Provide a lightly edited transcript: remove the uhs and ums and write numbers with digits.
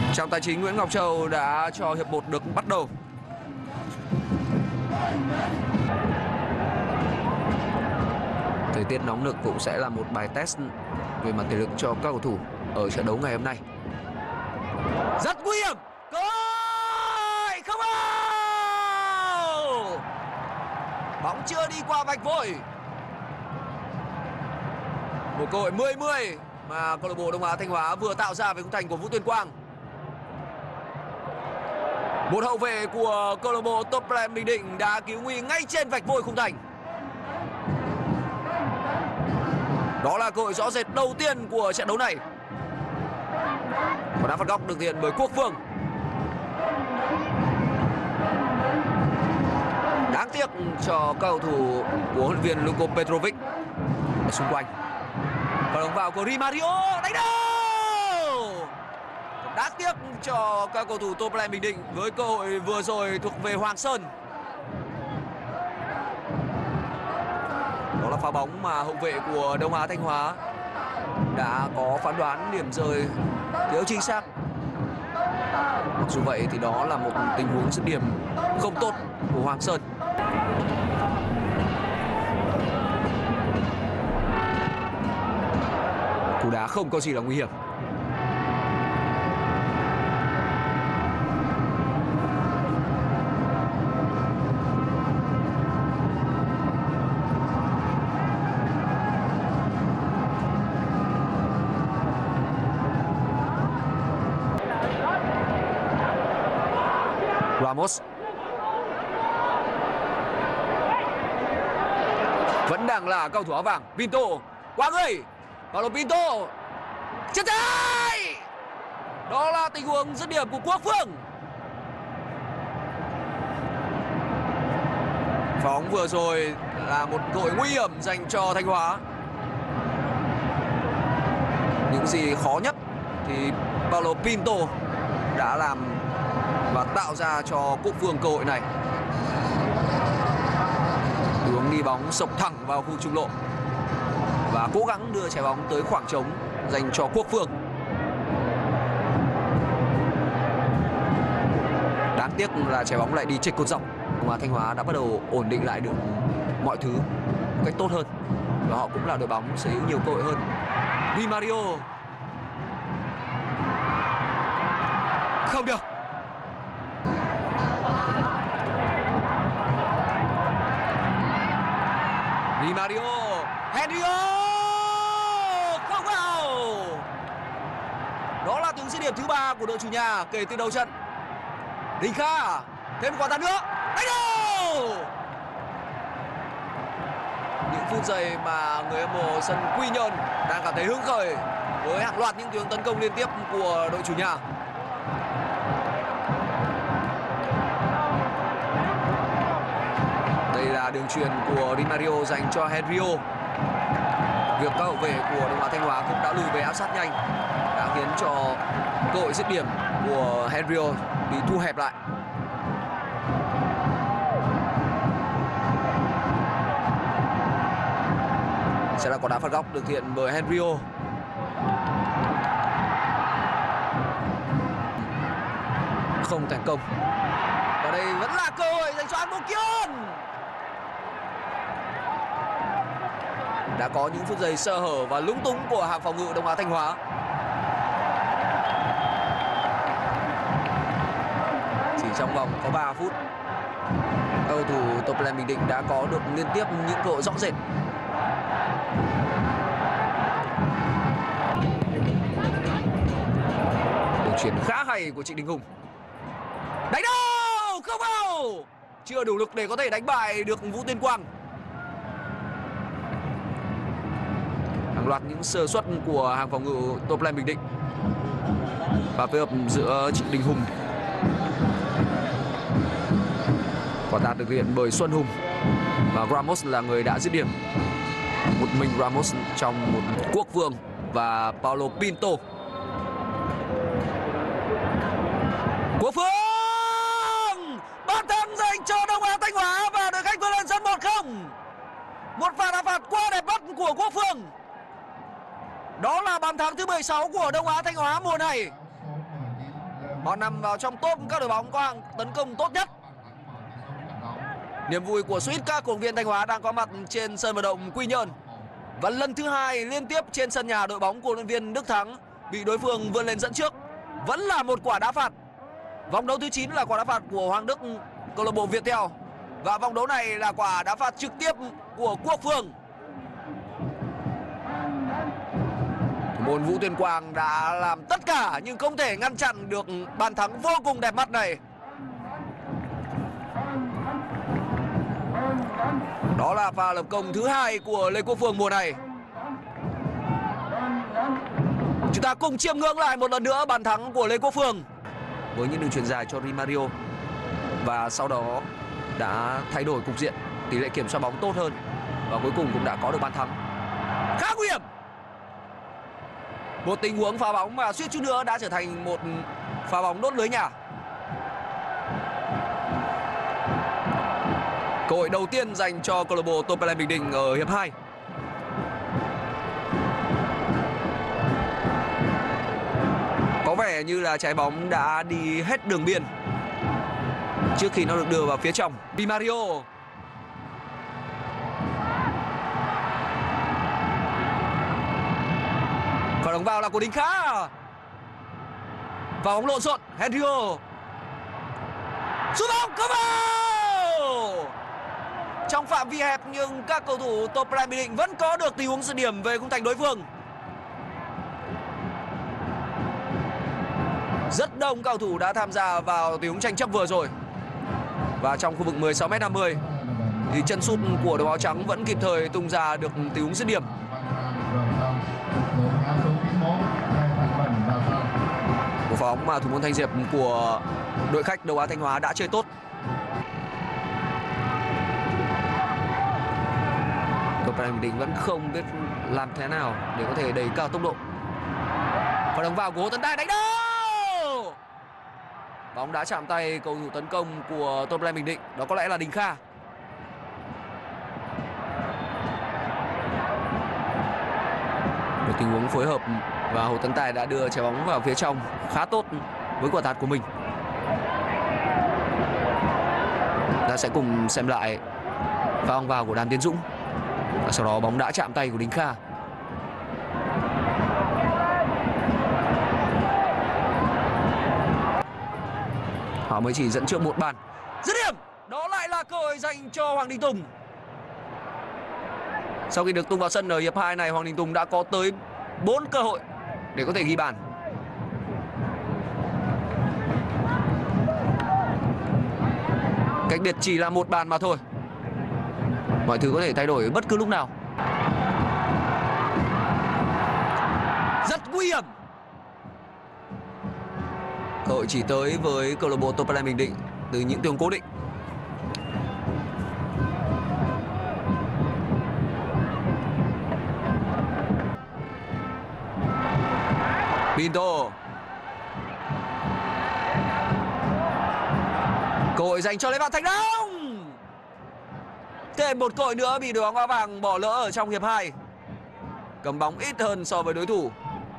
Trọng tài chính Nguyễn Ngọc Châu đã cho hiệp 1 được bắt đầu. Thời tiết nóng nực cũng sẽ là một bài test về mặt thể lực cho các cầu thủ ở trận đấu ngày hôm nay. Rất nguy hiểm. Cơ hội không vào. Bóng chưa đi qua vạch vôi. Một cơ hội 10-10 mà câu lạc bộ Đông Á Thanh Hóa vừa tạo ra với khung thành của Vũ Tuyên Quang. Một hậu vệ của câu lạc bộ Toplam Bình Định đã cứu nguy ngay trên vạch vôi khung thành. Đó là cơ hội rõ rệt đầu tiên của trận đấu này. Và đá phạt góc được thực hiện bởi Quốc Phương. Đáng tiếc cho cầu thủ của huấn luyện viên Luko Petrovic ở xung quanh. Và đồng vào của Di Mario đánh đầu. Đáng tiếc cho các cầu thủ Toplam Bình Định với cơ hội vừa rồi thuộc về Hoàng Sơn. Đó là pha bóng mà hậu vệ của Đông Á Thanh Hóa đã có phán đoán điểm rơi thiếu chính xác. Mặc dù vậy thì đó là một tình huống dứt điểm không tốt của Hoàng Sơn. Cú đá không có gì là nguy hiểm. Ramos vẫn đang là cầu thủ áo vàng. Pinto qua người. Paulo Pinto chân trái. Đó là tình huống dứt điểm của Quốc Phương. Pha bóng vừa rồi là một cơ hội nguy hiểm dành cho Thanh Hóa. Những gì khó nhất thì Paulo Pinto đã làm và tạo ra cho Quốc Phương cơ hội này. Hướng đi bóng sộc thẳng vào khu trung lộ và cố gắng đưa trái bóng tới khoảng trống dành cho Quốc Phương. Đáng tiếc là trái bóng lại đi chệch cột dọc. Mà Thanh Hóa đã bắt đầu ổn định lại được mọi thứ một cách tốt hơn và họ cũng là đội bóng sở hữu nhiều cơ hội hơn. Di Mario không được. Di Mario, Henrio không vào. Đó là tiếng dứt điểm thứ 3 của đội chủ nhà kể từ đầu trận. Đình Kha thêm quả tạt nữa, đánh đầu. Những phút giây mà người hâm mộ sân Quy Nhơn đang cảm thấy hứng khởi với hàng loạt những tiếng tấn công liên tiếp của đội chủ nhà. Đây là đường chuyền của Di Mario dành cho Henrio. Việc các hậu vệ của Đông Á Thanh Hóa cũng đã lùi về áp sát nhanh đã khiến cho cơ hội dứt điểm của Henrio bị thu hẹp lại. Sẽ là quả đá phạt góc được thực hiện bởi Henrio. Không thành công. Và đây vẫn là cơ hội dành cho An Bô Kiên. Đã có những phút giây sơ hở và lúng túng của hàng phòng ngự Đông Á Thanh Hóa. Chỉ trong vòng có 3 phút, cầu thủ Toplam Bình Định đã có được liên tiếp những cơ hội rõ rệt. Đường chuyền khá hay của Trịnh Đình Hùng. Đánh đâu, không vào. Chưa đủ lực để có thể đánh bại được Vũ Tuyên Quang. Hàng loạt những sơ suất của hàng phòng ngự Toplam Bình Định và phối hợp giữa Trịnh Đình Hùng. Quả tạt được thực hiện bởi Xuân Hùng và Ramos là người đã dứt điểm. Một mình Ramos trong một Quốc Phương và Paulo Pinto. Quốc Phương bàn thắng dành cho Đông Á Thanh Hóa và đội khách vươn lên dẫn 1-0. Một pha đá phạt quá đẹp mắt của Quốc Phương. Đó là bàn thắng thứ 16 của Đông Á Thanh Hóa mùa này. Họ nằm vào trong top các đội bóng có hàng tấn công tốt nhất. Niềm vui của suýt các cổ động viên Thanh Hóa đang có mặt trên sân vận động Quy Nhơn. Và lần thứ hai liên tiếp trên sân nhà, đội bóng của huấn luyện viên Đức Thắng bị đối phương vươn lên dẫn trước. Vẫn là một quả đá phạt. Vòng đấu thứ 9 là quả đá phạt của Hoàng Đức, câu lạc bộ Viettel. Và vòng đấu này là quả đá phạt trực tiếp của Quốc Phương. Thủ môn Vũ Tuyên Quang đã làm tất cả nhưng không thể ngăn chặn được bàn thắng vô cùng đẹp mắt này. Đó là pha lập công thứ hai của Lê Quốc Phương mùa này. Chúng ta cùng chiêm ngưỡng lại một lần nữa bàn thắng của Lê Quốc Phương với những đường chuyền dài cho Di Mario, và sau đó đã thay đổi cục diện, tỷ lệ kiểm soát bóng tốt hơn và cuối cùng cũng đã có được bàn thắng khá nguy hiểm. Một tình huống phá bóng mà suýt chút nữa đã trở thành một phá bóng đốt lưới nhà. Cơ hội đầu tiên dành cho câu lạc bộ Topelen Bình Định ở hiệp 2. Có vẻ như là trái bóng đã đi hết đường biên trước khi nó được đưa vào phía trong. Di Mario. Và đóng vào là của Đình Kha. Và bóng lộn xộn. Henrio. Sút bóng, có vào. Trong phạm vi hẹp nhưng các cầu thủ Topelen Bình Định vẫn có được tình huống dứt điểm về khung thành đối phương. Rất đông cầu thủ đã tham gia vào tình huống tranh chấp vừa rồi. Và trong khu vực 16m50 thì chân sút của đội áo trắng vẫn kịp thời tung ra được tình huống dứt điểm. Một pha bóng mà thủ môn Thanh Diệp của đội khách Đông Á Thanh Hóa đã chơi tốt. Topelen Bình Định vẫn không biết làm thế nào để có thể đẩy cao tốc độ. Và đóng vào của Hồ Tấn Tài đánh đâu. Bóng đã chạm tay cầu thủ tấn công của Topelen Bình Định, đó có lẽ là Đình Kha. Một tình huống phối hợp và Hồ Tấn Tài đã đưa trái bóng vào phía trong khá tốt với quả tạt của mình. Ta sẽ cùng xem lại pha bóng vào của Đàm Tiến Dũng. Và sau đó bóng đã chạm tay của Đình Kha. Họ mới chỉ dẫn trước một bàn. Dứt điểm. Đó lại là cơ hội dành cho Hoàng Đình Tùng. Sau khi được tung vào sân ở hiệp 2 này, Hoàng Đình Tùng đã có tới 4 cơ hội để có thể ghi bàn. Cách biệt chỉ là một bàn mà thôi. Mọi thứ có thể thay đổi bất cứ lúc nào. Rất nguy hiểm. Cơ hội chỉ tới với câu lạc bộ Topelen Bình Định từ những tình huống cố định. Pinto. Cơ hội dành cho Lê Văn Thành Đông. Thêm một cơ hội nữa bị đội bóng Áo Vàng bỏ lỡ ở trong hiệp 2. Cầm bóng ít hơn so với đối thủ.